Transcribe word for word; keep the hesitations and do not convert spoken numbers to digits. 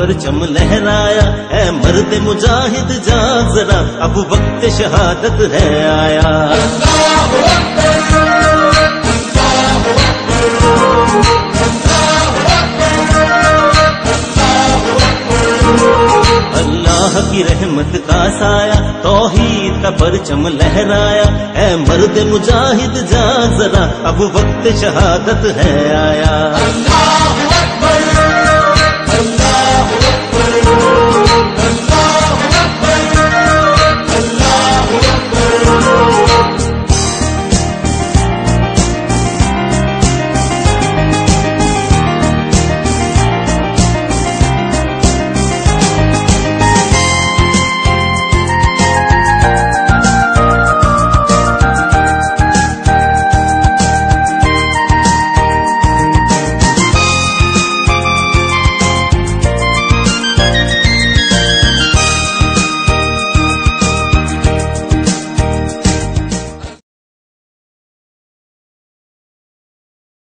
پرچم لہرایا، اے مرد مجاہد جاگ ذرا، اب وقت شہادت ہے آیا۔ اللہ کی رحمت کا سایہ، توحید کا پرچم لہرایا، اے مرد مجاہد جاگ ذرا، اب وقت شہادت ہے آیا۔ اللہ اکبر، اللہ اکبر۔